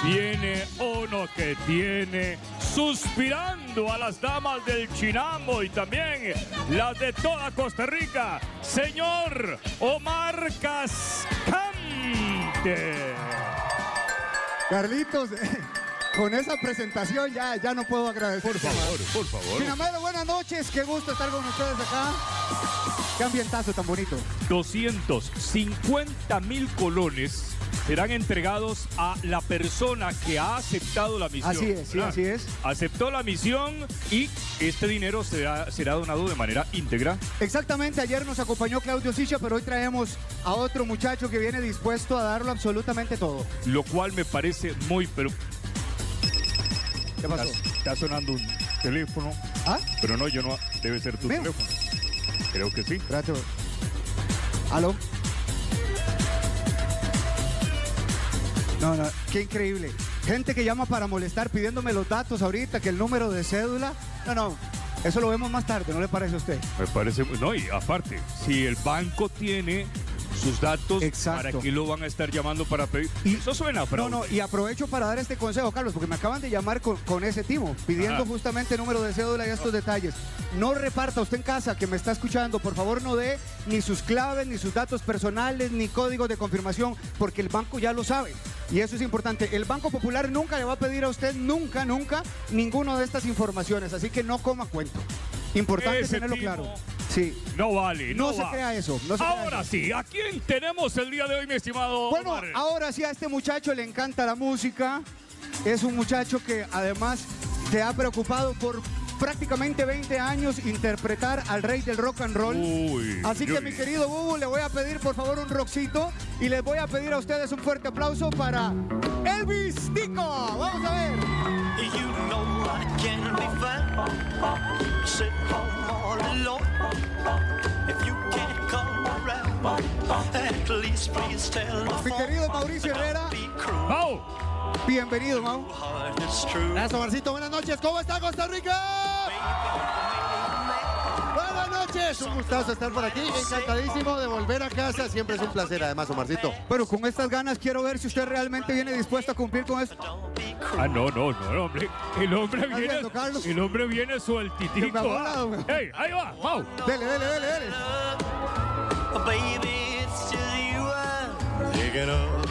Tiene uno que tiene suspirando a las damas del Chinamo y también las de toda Costa Rica, señor Omar Cascante. Carlitos, con esa presentación ya no puedo agradecer. Por favor. Chinamero, buenas noches, qué gusto estar con ustedes acá. Qué ambientazo tan bonito. 250.000 colones serán entregados a la persona que ha aceptado la misión. Así es, sí, así es. Aceptó la misión y este dinero será donado de manera íntegra. Exactamente, ayer nos acompañó Claudio Sicha, pero hoy traemos a otro muchacho que viene dispuesto a darlo absolutamente todo. Lo cual me parece muy, pero... ¿Qué pasó? Está sonando un teléfono. ¿Ah? Pero no, yo no. Debe ser tu ¿Mío? teléfono. Creo que sí. Espérate. ¿Aló? No, qué increíble. Gente que llama para molestar pidiéndome los datos ahorita, que el número de cédula. No, eso lo vemos más tarde, ¿no le parece a usted? Me parece... No, y aparte, si el banco tiene sus datos, exacto, ¿para qué lo van a estar llamando para pedir? Y eso suena fraude. No, y aprovecho para dar este consejo, Carlos, porque me acaban de llamar con ese timo, pidiendo justamente el número de cédula y estos detalles. No reparta usted en casa, que me está escuchando, por favor no dé ni sus claves, ni sus datos personales, ni códigos de confirmación, porque el banco ya lo sabe. Y eso es importante. El Banco Popular nunca le va a pedir a usted, nunca, ninguna de estas informaciones. Así que no coma cuento. Importante Ese tenerlo timo claro. Sí. No vale, no se crea eso. No se ahora crea eso. sí, ¿a quién tenemos el día de hoy, mi estimado Bueno, Omar? ahora sí a este muchacho le encanta la música. Es un muchacho que además se ha preocupado por prácticamente 20 años interpretar al rey del rock and roll. Así que mi querido Bubu, le voy a pedir por favor un rockcito y les voy a pedir a ustedes un fuerte aplauso para Elvis Tico. Vamos a ver. You know I can be found sitting home all alone. If you can't come around, at least please tell the Mi querido Mauricio Herrera. ¡Mau! Bienvenido, Mau. Gracias, Omarcito. Buenas noches. ¿Cómo está Costa Rica? Buenas noches. Un gustazo estar por aquí. Encantadísimo de volver a casa. Siempre es un placer, además, Omarcito. Pero con estas ganas quiero ver si usted realmente viene dispuesto a cumplir con esto. No, hombre. El hombre viene sueltitico. ¡Ey, ahí va, Mau! Dele. Baby, it's just you I'm thinking of.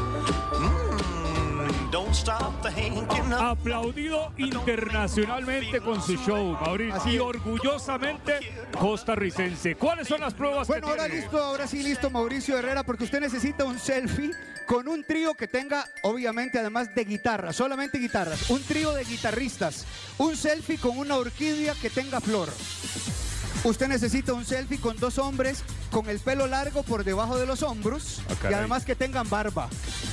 Don't stop thinking of. Aplaudido internacionalmente con su show, Mauricio. Y orgullosamente costarricense. ¿Cuáles son las pruebas que Bueno, ahora tiene? ahora sí listo, Mauricio Herrera, porque usted necesita un selfie con un trío que tenga, obviamente, además de guitarras, solamente guitarras. Un trío de guitarristas. Un selfie con una orquídea que tenga flor. Usted necesita un selfie con dos hombres con el pelo largo por debajo de los hombros y además que tengan barba.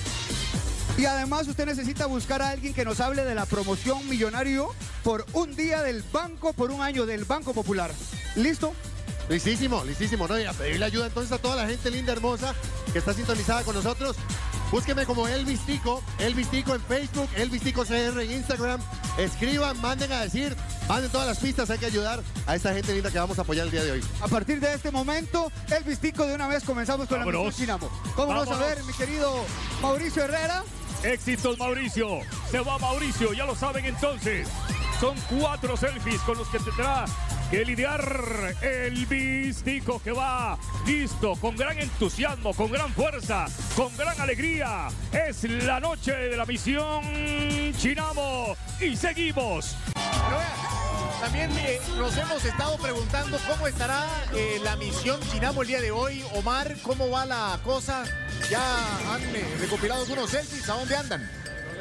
Y además usted necesita buscar a alguien que nos hable de la promoción millonario por un día del banco, por un año del Banco Popular. ¿Listo? Listísimo. No, y a pedirle ayuda entonces a toda la gente linda, hermosa, que está sintonizada con nosotros. Búsqueme como Elvis Tico en Facebook, Elvis Tico CR en Instagram. Escriban, manden todas las pistas, hay que ayudar a esta gente linda que vamos a apoyar el día de hoy. A partir de este momento, Elvis Tico, de una vez comenzamos con la misión Chinamo. Vámonos a ver, mi querido Mauricio Herrera. Éxitos, Mauricio. Se va Mauricio, ya lo saben entonces. Son 4 selfies con los que tendrá que lidiar Elvis Tico, que va listo, con gran entusiasmo, con gran fuerza, con gran alegría. Es la noche de la misión Chinamo y seguimos. Pero vean, también nos hemos estado preguntando cómo estará la misión Chinamo el día de hoy. Omar, ¿cómo va la cosa? Ya han recopilado algunos selfies, ¿a dónde andan?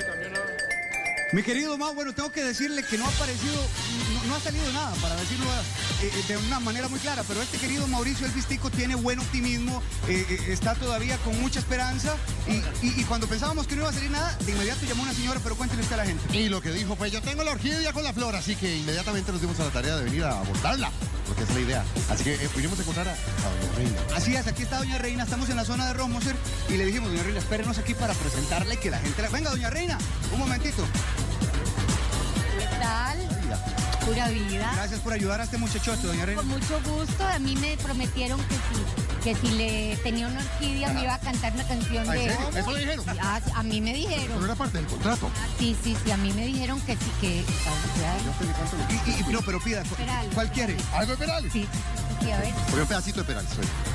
Mi querido Mau, bueno, tengo que decirle que no ha aparecido, no ha salido nada, para decirlo de una manera muy clara, pero este querido Mauricio Elvis Tico tiene buen optimismo, está todavía con mucha esperanza y cuando pensábamos que no iba a salir nada, de inmediato llamó una señora, pero cuéntenle usted a la gente. Y lo que dijo fue, yo tengo la orquídea con la flor, así que inmediatamente nos dimos a la tarea de venir a abordarla, porque esa es la idea. Así que vinimos a encontrar a doña Reina. Así es, aquí está doña Reina, estamos en la zona de Romoser y le dijimos, doña Reina, espérenos aquí para presentarle y que la gente la... Venga, doña Reina, un momentito. ¿Qué tal? Pura vida. Gracias por ayudar a este muchachote, doña Reina. Con mucho gusto. A mí me prometieron que si le tenía una orquídea me iba a cantar una canción ¿En de... serio? ¿Eso le dijeron? A mí me Eso no dijeron. era parte del contrato. Sí, a mí me dijeron que sí, que... No, pero pida, Perales. ¿cuál quiere? ¿Algo de Perales? Sí, a ver. Por un pedacito de Perales.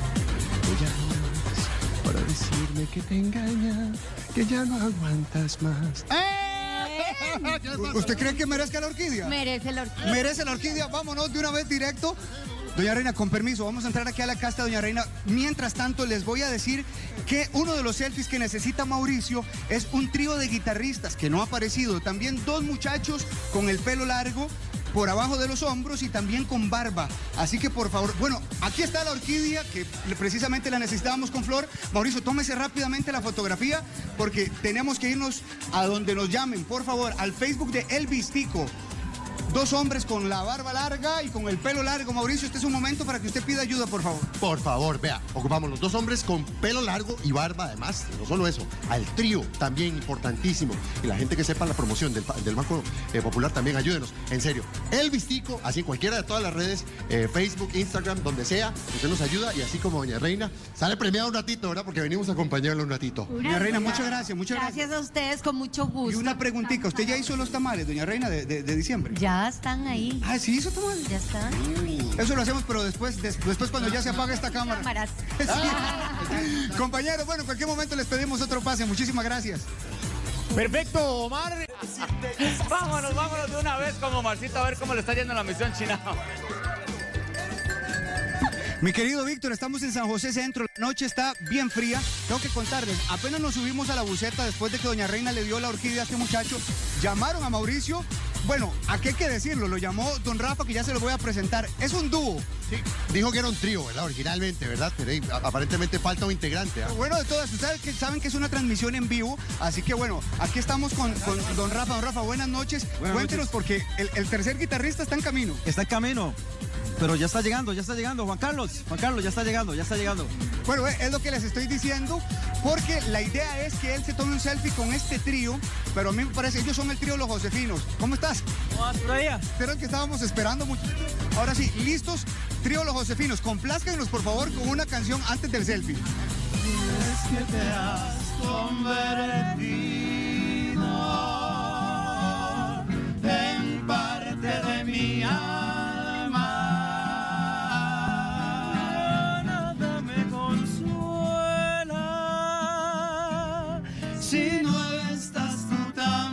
Para decirme que te engaña, que ya no aguantas más. ¿Usted cree que merezca la orquídea? Merece la orquídea. Merece la orquídea, vámonos de una vez directo. Doña Reina, con permiso, vamos a entrar aquí a la casa de Doña Reina. Mientras tanto, les voy a decir que uno de los selfies que necesita Mauricio es un trío de guitarristas que no ha aparecido. También 2 muchachos con el pelo largo por abajo de los hombros y también con barba. Así que por favor, bueno, aquí está la orquídea que precisamente la necesitábamos con flor. Mauricio, tómese rápidamente la fotografía porque tenemos que irnos a donde nos llamen. Por favor, al Facebook de El Vistico. 2 hombres con la barba larga y con el pelo largo. Mauricio, este es un momento para que usted pida ayuda, por favor. Por favor, vea, ocupamos los 2 hombres con pelo largo y barba, además, no solo eso, al trío también importantísimo. Y la gente que sepa la promoción del Banco Popular también ayúdenos, en serio. El Vistico, así en cualquiera de todas las redes, Facebook, Instagram, donde sea, usted nos ayuda y así como Doña Reina, sale premiada un ratito, ¿verdad? Porque venimos a acompañarla un ratito. Doña Reina, muchas gracias, muchas Gracias gracias. a ustedes, con mucho Y gusto. una preguntita, ¿usted ya hizo los tamales, Doña Reina, de diciembre? Ya están ahí. Ah, ¿sí hizo tamales? Ya están. Eso lo hacemos, pero después cuando ya se apaga esta cámara. Cámaras. Sí. Compañeros, bueno, en cualquier momento les pedimos otro pase. Muchísimas gracias. Perfecto, Omar. Vámonos de una vez con Omarcito a ver cómo le está yendo la misión china. Mi querido Víctor, estamos en San José Centro. La noche está bien fría. Tengo que contarles, apenas nos subimos a la buseta después de que Doña Reina le dio la orquídea a este muchacho. Llamaron a Mauricio. Bueno, aquí hay que decirlo, lo llamó Don Rafa, que ya se lo voy a presentar. Es un dúo. Sí, dijo que era un trío, ¿verdad? Originalmente, ¿verdad? Pero aparentemente falta un integrante. ¿Ah? Bueno, de todas, ustedes saben que es una transmisión en vivo, así que bueno, aquí estamos con Don Rafa. Don Rafa, buenas noches. Cuéntenos, porque el tercer guitarrista está en camino. Está en camino, pero ya está llegando, Juan Carlos, ya está llegando. Bueno, es lo que les estoy diciendo, porque la idea es que él se tome un selfie con este trío, pero a mí me parece, ellos son el trío Los Josefinos. ¿Cómo estás? ¿Cómo vas por allá? Creo que estábamos esperando mucho. Ahora sí, listos, trío Los Josefinos. Complázcanos, por favor, con una canción antes del selfie. Es que te has convertido en parte de mi alma. Nada me consuela si no estás tú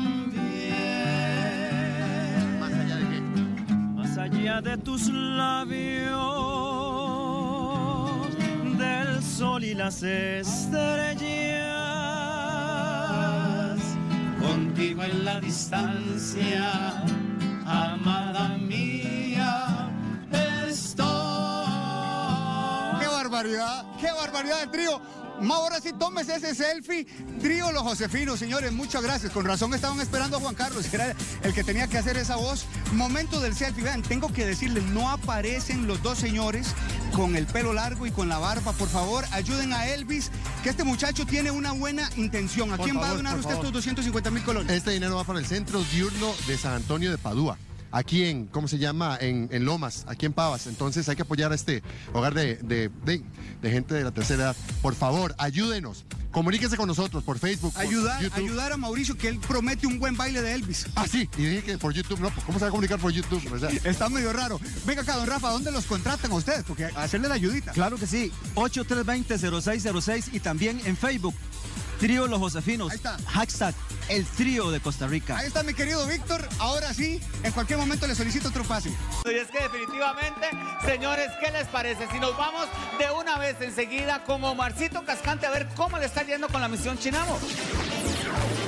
también. ¿Más allá de qué? Más allá de tus labios, del sol y las estrellas, contigo en la distancia, amada mía, estoy. ¡Qué barbaridad el trío! Ahora sí, tómese ese selfie. Trío Los Josefinos, señores, muchas gracias. Con razón estaban esperando a Juan Carlos, que era el que tenía que hacer esa voz. Momento del selfie. Vean, tengo que decirles, no aparecen los 2 señores con el pelo largo y con la barba. Por favor, ayuden a Elvis, que este muchacho tiene una buena intención. ¿A Por quién va a favor, donar por usted favor. estos 250,000 colones? Este dinero va para el Centro Diurno de San Antonio de Padua. Aquí en, ¿cómo se llama? En Lomas, aquí en Pavas. Entonces hay que apoyar a este hogar de gente de la tercera edad. Por favor, ayúdenos. Comuníquese con nosotros por Facebook, por YouTube. Ayudar a Mauricio, que él promete un buen baile de Elvis. Ah, sí, y dije que por YouTube, no, pues, ¿cómo se va a comunicar por YouTube? O sea, Está medio raro. Venga acá, don Rafa, ¿dónde los contratan a ustedes? Porque hacerle la ayudita. Claro que sí, 8320-0606 y también en Facebook, Trío Los Josefinos. Ahí está. Hashtag el trío de Costa Rica. Ahí está mi querido Víctor. Ahora sí, en cualquier momento le solicito otro pase. Y es que definitivamente, señores, ¿qué les parece? Si nos vamos de una vez enseguida con Omarcito Cascante a ver cómo le está yendo con la misión Chinamo.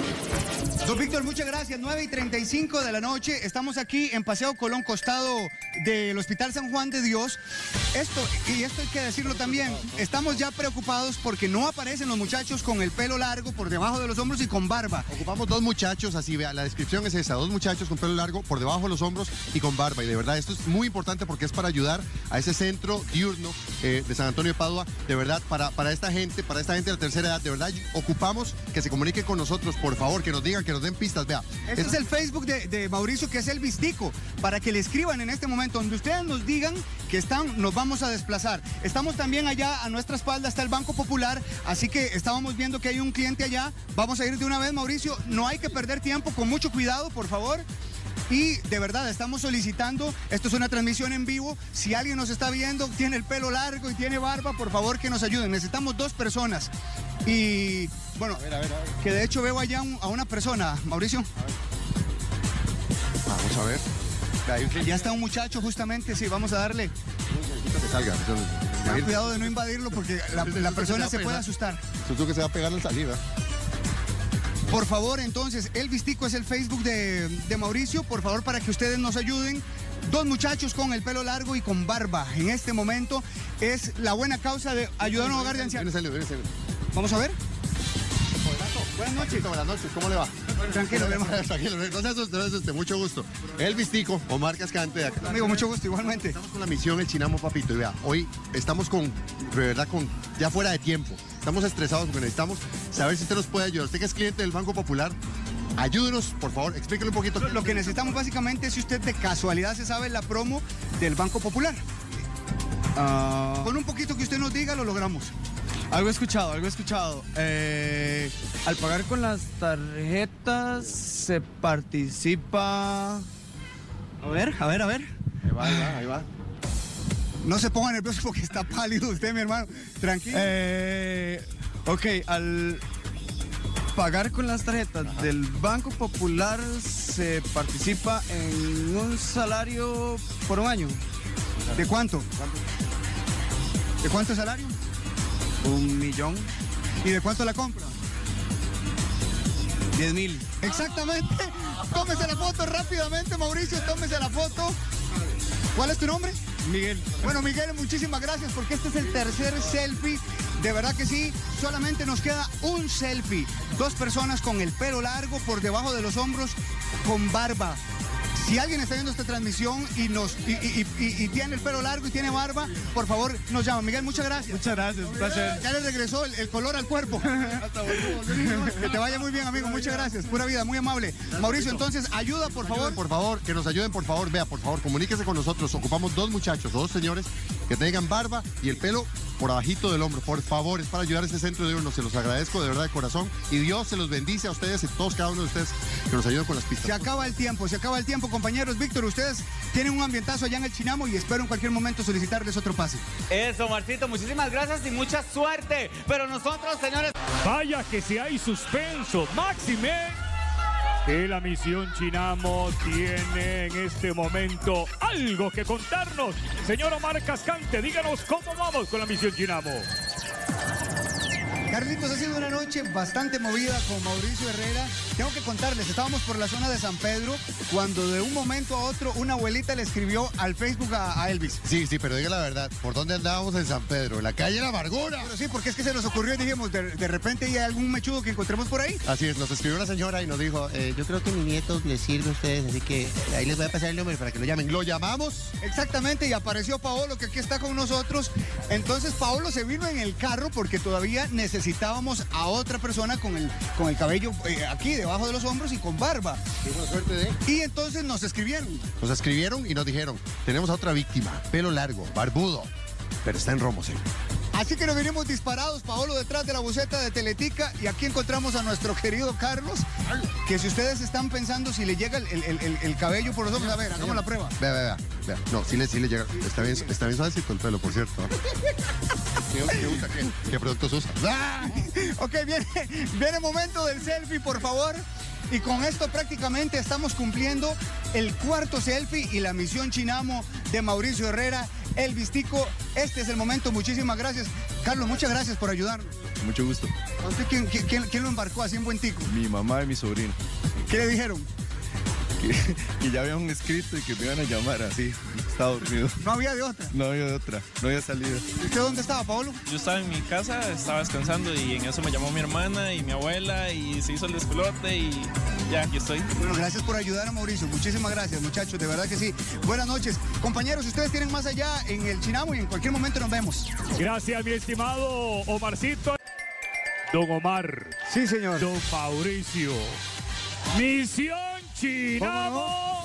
Don Víctor, muchas gracias. 9:35 de la noche. Estamos aquí en Paseo Colón, costado del Hospital San Juan de Dios. Esto hay que decirlo también, estamos ya preocupados porque no aparecen los muchachos con el pelo largo por debajo de los hombros y con barba. Ocupamos 2 muchachos, así vea, la descripción es esa, 2 muchachos con pelo largo por debajo de los hombros y con barba. Y de verdad, esto es muy importante porque es para ayudar a ese centro diurno de San Antonio de Padua. De verdad, para esta gente de la tercera edad, de verdad, ocupamos que se comuniquen con nosotros, por favor, que nos digan, que nos den pistas. Vea, este es el Facebook de Mauricio, que es el Vistico, para que le escriban en este momento, donde ustedes nos digan que están, nos vamos a desplazar. Estamos también allá, a nuestra espalda está el Banco Popular, así que estábamos viendo que hay un cliente allá. Vamos a ir de una vez, Mauricio, no hay que perder tiempo, con mucho cuidado, por favor. Y de verdad, estamos solicitando, esto es una transmisión en vivo, si alguien nos está viendo, tiene el pelo largo y tiene barba, por favor que nos ayuden. Necesitamos 2 personas. Y bueno, a ver. Que de hecho veo allá a una persona, Mauricio. Vamos a ver. Ya está un muchacho justamente, sí, vamos a darle. Que salga. Ten cuidado de no invadirlo porque la persona se puede asustar. Susto que se va a pegar al salir, ¿eh? Por favor, entonces, el Vistico es el Facebook de Mauricio. Por favor, para que ustedes nos ayuden. 2 muchachos con el pelo largo y con barba. En este momento es la buena causa de ayudar a un hogar de ancianos. Vamos a ver. Buenas noches. Buenas noches, ¿cómo le va? Tranquilo, hermano. Tranquilo, no se asuste, mucho gusto. El Vistico, Omar Cascante de acá. Amigo, mucho gusto, igualmente. Estamos con la misión El Chinamo, papito. Y vea, hoy estamos de verdad, ya fuera de tiempo. Estamos estresados porque necesitamos saber si usted nos puede ayudar. Usted que es cliente del Banco Popular, ayúdenos, por favor, explíquele un poquito. Lo que necesitamos básicamente es si usted de casualidad se sabe la promo del Banco Popular. Con un poquito que usted nos diga, lo logramos. Algo he escuchado. Al pagar con las tarjetas se participa... A ver. Ahí va. No se ponga nervioso porque está pálido usted, mi hermano. Tranquilo. Ok, al pagar con las tarjetas del Banco Popular se participa en un salario por un año. ¿De cuánto? ¿De cuánto salario? 1 millón. ¿Y de cuánto la compra? 10,000. Exactamente. Tómese la foto rápidamente, Mauricio, tómese la foto. ¿Cuál es tu nombre? Miguel. Bueno, Miguel, muchísimas gracias porque este es el tercer selfie. De verdad que sí, solamente nos queda un selfie. 2 personas con el pelo largo por debajo de los hombros, con barba. Si alguien está viendo esta transmisión y tiene el pelo largo y tiene barba, por favor nos llama. Miguel, muchas gracias. Muchas gracias, un placer. Ya le regresó el color al cuerpo. Que te vaya muy bien, amigo. Muchas gracias. Pura vida, muy amable. Mauricio, entonces, ayuda, por favor. Por favor, que nos ayuden, por favor. Vea, por favor, comuníquese con nosotros. Ocupamos 2 muchachos, 2 señores que tengan barba y el pelo por abajito del hombro. Por favor, es para ayudar a este centro de uno. Se los agradezco de verdad de corazón. Y Dios se los bendice a ustedes y todos, cada uno de ustedes, que nos ayuden con las pistas. Se acaba el tiempo, compañeros. Víctor, ustedes tienen un ambientazo allá en el Chinamo y espero en cualquier momento solicitarles otro pase. Eso, Marcito, muchísimas gracias y mucha suerte. Pero nosotros, señores... Vaya que si hay suspenso, máxime, que la misión Chinamo tiene en este momento algo que contarnos. Señor Omar Cascante, díganos cómo vamos con la misión Chinamo. Carlitos, ha sido una noche bastante movida con Mauricio Herrera. Tengo que contarles, estábamos por la zona de San Pedro cuando de un momento a otro una abuelita le escribió al Facebook a Elvis. Sí, pero diga la verdad, ¿por dónde andábamos en San Pedro? ¿En la calle La Amargura? Pero sí, porque es que se nos ocurrió y dijimos, de repente hay algún mechudo que encontremos por ahí. Así es, nos escribió una señora y nos dijo, yo creo que mi nieto les sirve a ustedes, así que ahí les voy a pasar el número para que lo llamen. ¿lo llamamos? Exactamente, y apareció Paolo, que aquí está con nosotros. Entonces Paolo se vino en el carro porque todavía necesitábamos a otra persona con el cabello aquí debajo de los hombros y con barba. Tuvo suerte de... Y entonces nos escribieron. Nos escribieron y nos dijeron, tenemos a otra víctima, pelo largo, barbudo, pero está en Romosel. Así que nos vinimos disparados, Paolo, detrás de la buceta de Teletica, y aquí encontramos a nuestro querido Carlos, que si ustedes están pensando si le llega el cabello por los ojos, a ver, hagamos la prueba. Vea. No, sí le llega. Está bien suavecito el pelo, por cierto. ¿Qué usa? ¿Qué productos usa? Ok, viene el momento del selfie, por favor. Y con esto prácticamente estamos cumpliendo el 4º selfie y la misión Chinamo de Mauricio Herrera, el Vistico. Este es el momento, muchísimas gracias. Carlos, muchas gracias por ayudarnos. Mucho gusto. ¿A usted quién lo embarcó así en buen tico? Mi mamá y mi sobrino. ¿Qué le dijeron? que ya habían escrito y que me iban a llamar así. Estaba dormido. No había de otra. No había de otra, no había salido. ¿Usted dónde estaba, Paolo? Yo estaba en mi casa, estaba descansando y en eso me llamó mi hermana y mi abuela y se hizo el despelote y ya, aquí estoy. Bueno, gracias por ayudar a Mauricio. Muchísimas gracias, muchachos, de verdad que sí. Buenas noches. Compañeros, ustedes tienen más allá en el Chinamo y en cualquier momento nos vemos. Gracias, mi estimado Omarcito. Don Omar. Sí, señor. Don Mauricio. Misión Chinamo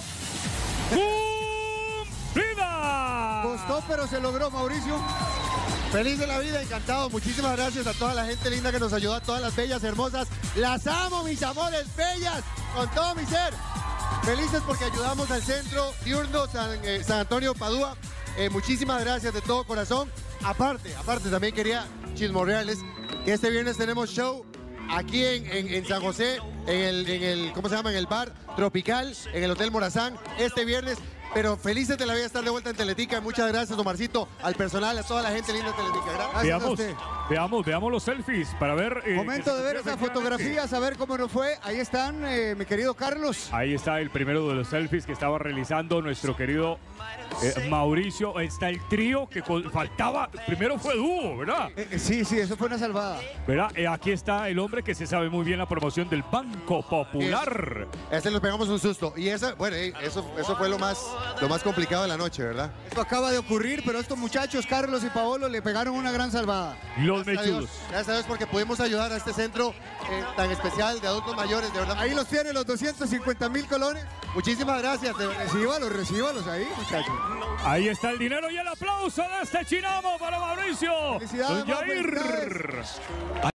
cumplida. Costó, pero se logró, Mauricio. Feliz de la vida, encantado. Muchísimas gracias a toda la gente linda que nos ayudó, a todas las bellas, hermosas. Las amo, mis amores, bellas, con todo mi ser. Felices porque ayudamos al centro diurno San Antonio Padua. Muchísimas gracias de todo corazón. Aparte, también quería chismorrearles que este viernes tenemos show aquí en San José, en el ¿cómo se llama? En el bar Tropical, en el Hotel Morazán, este viernes. Pero felices de la vida estar de vuelta en Teletica. Muchas gracias, Omarcito, al personal, a toda la gente linda de Teletica. Gracias. Veamos los selfies para ver. Momento de ver esas fotografías, a ver cómo nos fue. Ahí están, mi querido Carlos. Ahí está el primero de los selfies que estaba realizando nuestro querido Mauricio. Está el trío que faltaba. Primero fue dúo, ¿verdad? Sí, eso fue una salvada. ¿Verdad? Aquí está el hombre que se sabe muy bien la promoción del Banco Popular. Ese nos pegamos un susto. Y eso fue lo más complicado de la noche, ¿verdad? Esto acaba de ocurrir, pero estos muchachos, Carlos y Paolo, le pegaron una gran salvada. Los mechudos. Gracias a Dios porque pudimos ayudar a este centro tan especial de adultos mayores, de verdad. Ahí los tienen los 250,000 colones. Muchísimas gracias. Recíbalos ahí, muchachos. Ahí está el dinero y el aplauso de este Chinamo para Mauricio. Felicidades, Don Jair.